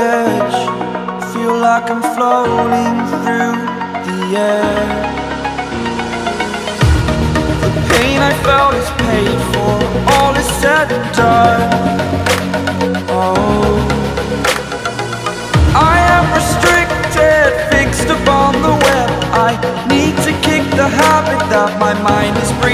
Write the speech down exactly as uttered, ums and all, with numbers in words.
edge, feel like I'm floating through the air. The pain I felt is paid for, all is said and done. Oh, I am restricted, fixed upon the web. I need to kick the habit that my mind is breathing.